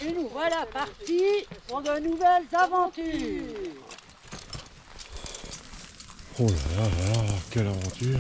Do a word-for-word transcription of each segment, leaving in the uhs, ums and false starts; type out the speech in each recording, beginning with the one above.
Et nous voilà partis pour de nouvelles aventures. Oh là là là là, quelle aventure!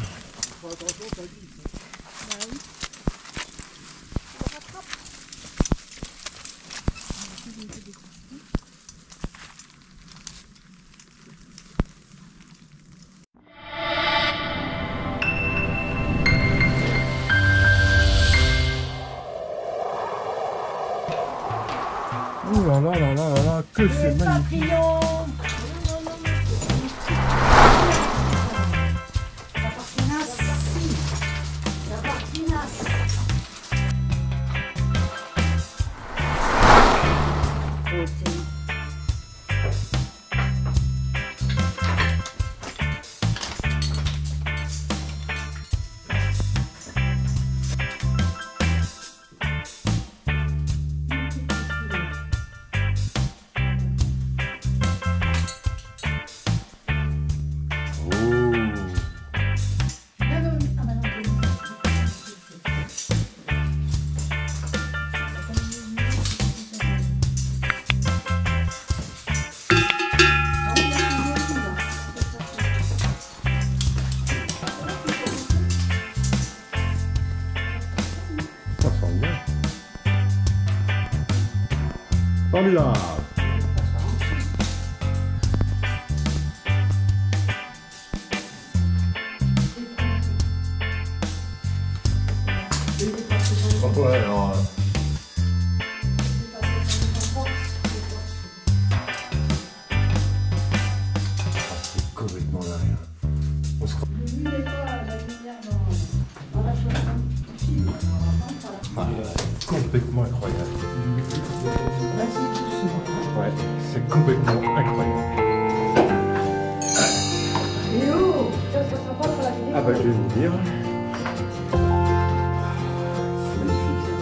Oh là là là là là là, que c'est magnifique! Formidable! Ouais, alors... C'est complètement derrière. On se... Ah, complètement incroyable. Ouais, c'est complètement incroyable. Ah bah je vais vous dire. C'est magnifique.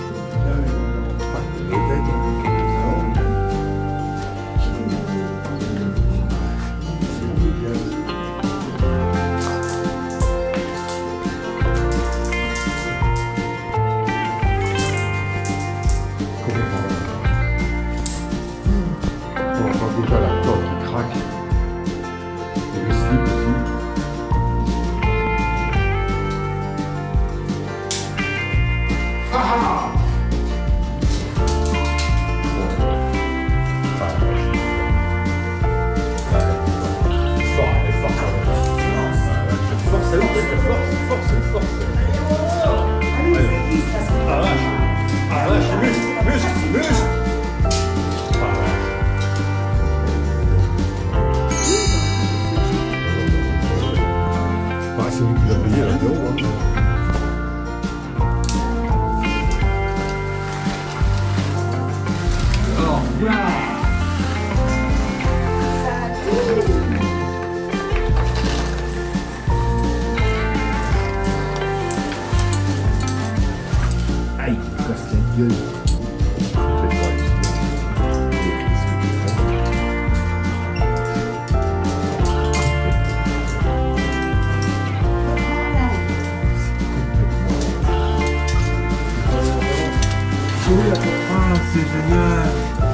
Déjà la corde qui craque et le slip aussi. Ah ah force, force, force, force. Ah vache, ah vache, muscle, muscle, muscle. C'est lui qui l'a payé à l'apéro. Hein. Alors, voilà. Aïe, il me casse la gueule. Ah, c'est génial!